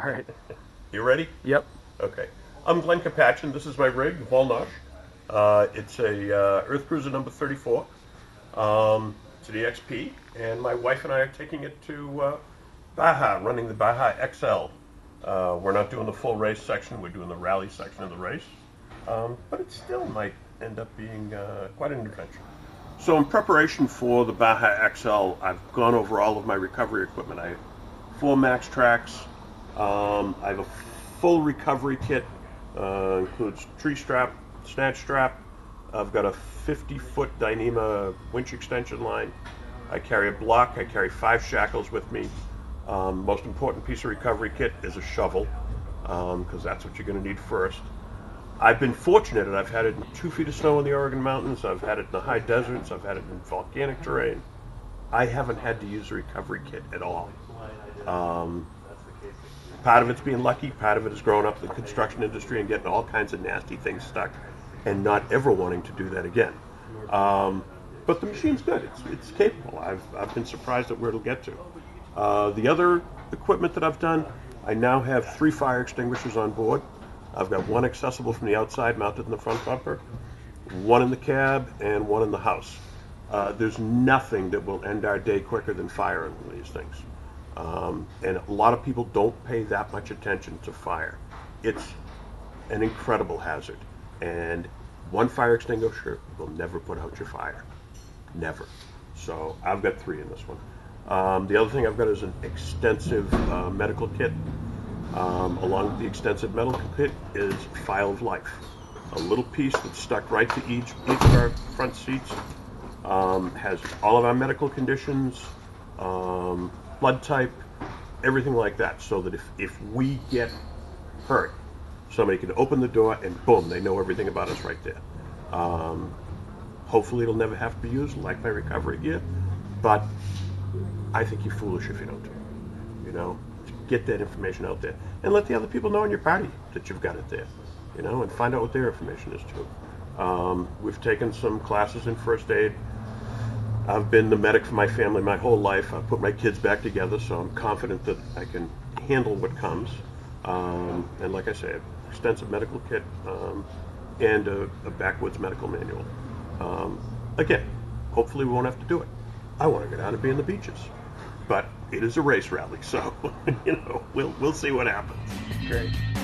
right. You ready? Yep. Okay. I'm Glenn Capachin. This is my rig, Volnosh. It's a EarthCruiser number 34. It's an EXP, and my wife and I are taking it to Baja, running the Baja XL. We're not doing the full race section. We're doing the rally section of the race. But it still might end up being quite an adventure. So in preparation for the Baja XL, I've gone over all of my recovery equipment. I have 4 max tracks. I have a full recovery kit, includes tree strap, snatch strap. I've got a 50-foot Dyneema winch extension line. I carry a block. I carry 5 shackles with me. Most important piece of recovery kit is a shovel, because that's what you're going to need first. I've been fortunate, and I've had it in 2 feet of snow in the Oregon mountains. I've had it in the high deserts. I've had it in volcanic terrain. I haven't had to use a recovery kit at all. Part of it's being lucky. Part of it is growing up in the construction industry and getting all kinds of nasty things stuck and not ever wanting to do that again. But the machine's good. It's capable. I've been surprised at where it'll get to. The other equipment that I've done, I now have 3 fire extinguishers on board. I've got 1 accessible from the outside mounted in the front bumper, 1 in the cab, and 1 in the house. There's nothing that will end our day quicker than firing these things. And a lot of people don't pay that much attention to fire. It's an incredible hazard. And 1 fire extinguisher will never put out your fire. Never. So I've got 3 in this one. The other thing I've got is an extensive medical kit. Along with the extensive medical kit is File of Life. A little piece that's stuck right to each of our front seats. Has all of our medical conditions, blood type, everything like that, so that if we get hurt, somebody can open the door and boom, they know everything about us right there. Hopefully it'll never have to be used like my recovery gear, but I think you're foolish if you don't do it. You know, get that information out there and let the other people know in your party that you've got it there, you know, and find out what their information is too. We've taken some classes in first aid. I've been the medic for my family my whole life. I've put my kids back together, so I'm confident that I can handle what comes. And like I say, an extensive medical kit and a backwoods medical manual. Again, hopefully we won't have to do it. I want to go down and be in the beaches, but it is a race rally, so you know we'll see what happens. Great.